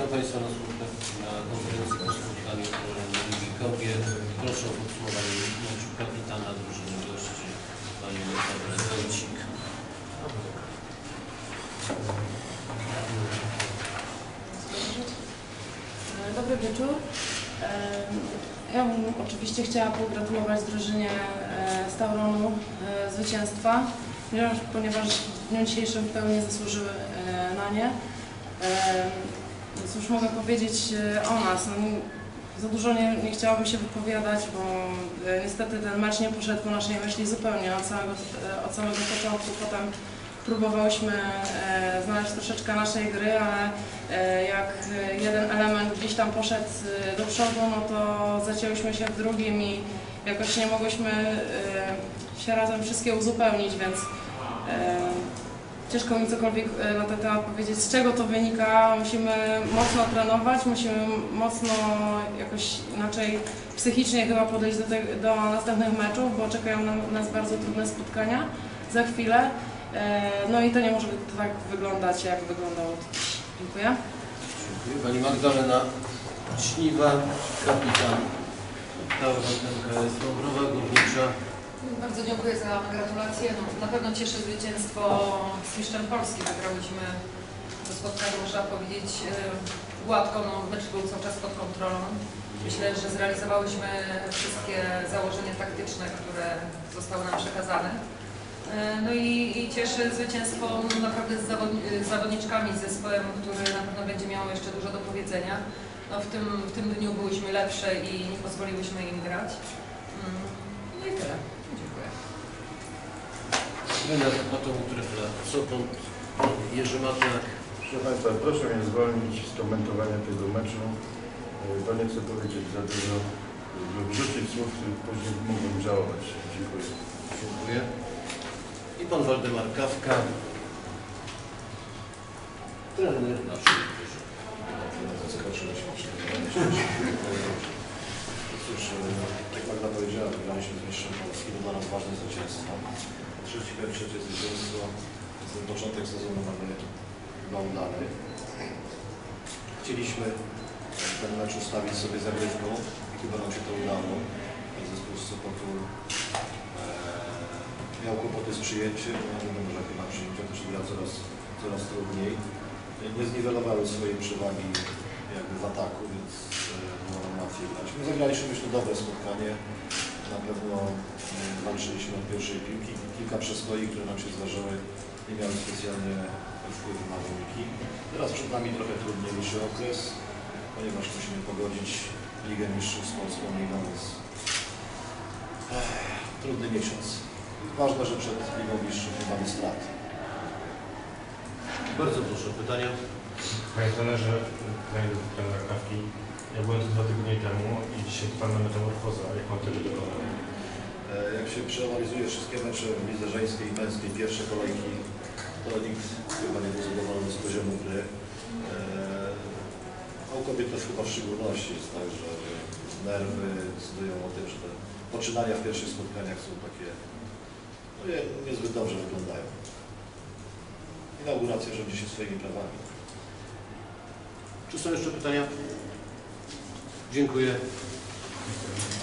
Witam Państwa na konferencji po spotkaniu Ligi Kobiet. Proszę o podsumowanie meczu kapitana drużyny gości, Panią Pawle Wójcik. Dobry wieczór. Ja bym oczywiście chciała pogratulować drużynie z Tauronu zwycięstwa, ponieważ w dniu dzisiejszym w pełni zasłużyły na nie. Cóż mogę powiedzieć o nas? No, za dużo nie chciałabym się wypowiadać, bo niestety ten mecz nie poszedł po naszej myśli zupełnie od samego początku. Potem próbowałyśmy znaleźć troszeczkę naszej gry, ale jak jeden element gdzieś tam poszedł do przodu, no to zacięłyśmy się w drugim i jakoś nie mogłyśmy się razem wszystkie uzupełnić, więc ciężko mi cokolwiek na ten temat powiedzieć, z czego to wynika. Musimy mocno trenować, musimy mocno jakoś inaczej psychicznie chyba podejść do następnych meczów, bo czekają nas bardzo trudne spotkania za chwilę. No i to nie może tak wyglądać, jak wyglądało dziś. Dziękuję. Dziękuję. Pani Magdalena Śniwa, kapitan Tauronu MKS Dąbrowa Górnicza. Bardzo dziękuję za gratulacje. No, na pewno cieszy zwycięstwo z mistrzem Polski. Wygrałyśmy to spotkanie, można powiedzieć, gładko. No, mecz był cały czas pod kontrolą. Myślę, że zrealizowałyśmy wszystkie założenia taktyczne, które zostały nam przekazane. No i cieszy zwycięstwo naprawdę z zawodniczkami, z zespołem, który na pewno będzie miał jeszcze dużo do powiedzenia. No, w tym dniu byłyśmy lepsze i nie pozwoliłyśmy im grać. No i tyle. Dziękuję. Trener Atomu Trefla Sopot, Jerzy Matek. Proszę Państwa, proszę mnie zwolnić z komentowania tego meczu, bo nie chcę powiedzieć za dużo, wrzucić słów, których później mógłbym żałować. Dziękuję. Dziękuję. I Pan Waldemar Kawka. Trener nasz. Zaskoczyliśmy przygotowanie. Cóż, jak Magda powiedziała, wygraliśmy z mistrzem Polski, to dla nas ważne zwycięstwo. Trzecie zwycięstwo, więc ten początek sezonu mamy chyba udany. Chcieliśmy ten mecz ustawić sobie zagrywką i chyba nam się to udało. Zespół z Sopotu miał kłopoty z przyjęciem, no nie może chyba przyjęcia też gra coraz trudniej. Nie zniwelowały swojej przewagi jakby w ataku, więc było łatwiej grać. My zagraliśmy, myślę, dobre spotkanie. Na pewno walczyliśmy od pierwszej piłki. Kilka przestoi, które nam się zdarzyły, nie miały specjalnie wpływu na wyniki. Teraz przed nami trochę trudniejszy okres, ponieważ musimy pogodzić Ligę Mistrzów z Polską Ligą, więc trudny miesiąc. Ważne, że przed Ligą Mistrzów nie mamy strat. Bardzo proszę, pytania. Panie trenerze, trenera Kawki, ja byłem tu 2 tygodnie temu i dzisiaj totalna metamorfoza. Jak pan tego dokonał? Jak się przeanalizuje wszystkie mecze w lidze żeńskiej i męskiej, pierwsze kolejki, to nikt chyba nie był zadowolony z poziomu gry. A u kobiet to chyba w szczególności jest tak, że nerwy decydują o tym, że te poczynania w pierwszych spotkaniach są takie, no niezbyt dobrze wyglądają. Inauguracja rządzi się swoimi prawami. Czy są jeszcze pytania? Dziękuję.